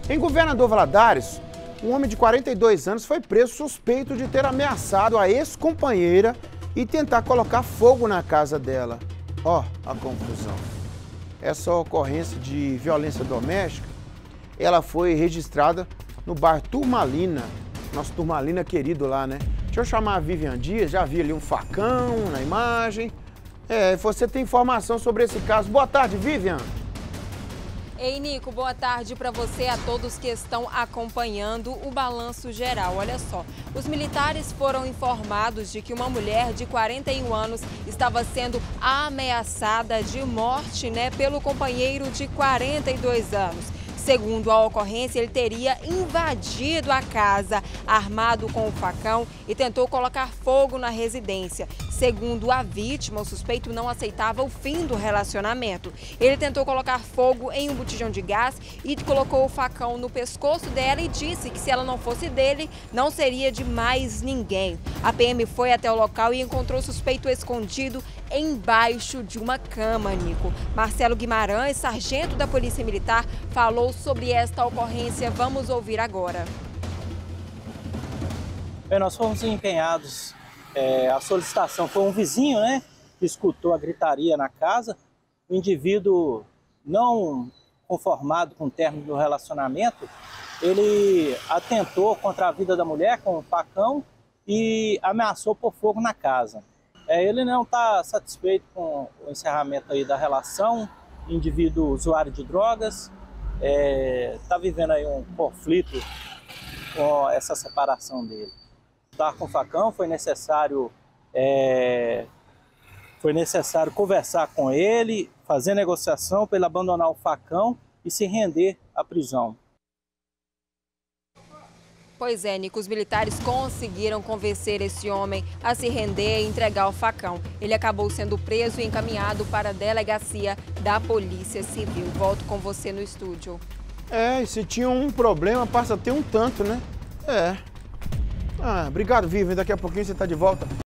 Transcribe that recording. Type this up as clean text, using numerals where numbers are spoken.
Em Governador Valadares, um homem de 42 anos foi preso suspeito de ter ameaçado a ex-companheira e tentar colocar fogo na casa dela. Ó, a confusão. Essa ocorrência de violência doméstica, ela foi registrada no bairro Turmalina, nosso Turmalina querido lá, né? Deixa eu chamar a Vivian Dias, já vi ali um facão na imagem. Você tem informação sobre esse caso. Boa tarde, Vivian. Ei, Nico, boa tarde para você e a todos que estão acompanhando o Balanço Geral. Olha só, os militares foram informados de que uma mulher de 41 anos estava sendo ameaçada de morte, pelo companheiro de 42 anos. Segundo a ocorrência, ele teria invadido a casa armado com o facão e tentou colocar fogo na residência. Segundo a vítima, o suspeito não aceitava o fim do relacionamento. Ele tentou colocar fogo em um botijão de gás e colocou o facão no pescoço dela e disse que se ela não fosse dele, não seria de mais ninguém. A PM foi até o local e encontrou o suspeito escondido embaixo de uma cama, Nico. Marcelo Guimarães, sargento da Polícia Militar, falou sobre esta ocorrência. Vamos ouvir agora. Nós fomos empenhados, a solicitação foi um vizinho, que escutou a gritaria na casa. O indivíduo, não conformado com o término do relacionamento, ele atentou contra a vida da mulher com um facão e ameaçou pôr fogo na casa. Ele não está satisfeito com o encerramento aí da relação, indivíduo usuário de drogas, está vivendo aí um conflito com essa separação dele. Estar com o facão, foi necessário conversar com ele, fazer negociação para ele abandonar o facão e se render à prisão. Pois é, Nico, os militares conseguiram convencer esse homem a se render e entregar o facão. Ele acabou sendo preso e encaminhado para a delegacia da Polícia Civil. Volto com você no estúdio. E se tinha um problema, passa a ter um tanto, né? Obrigado, Vivian. Daqui a pouquinho você está de volta.